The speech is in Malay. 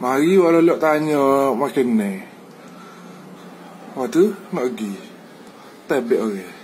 Mari walau lok tanya makin ni. Waktu nak pergi. Tabik orang.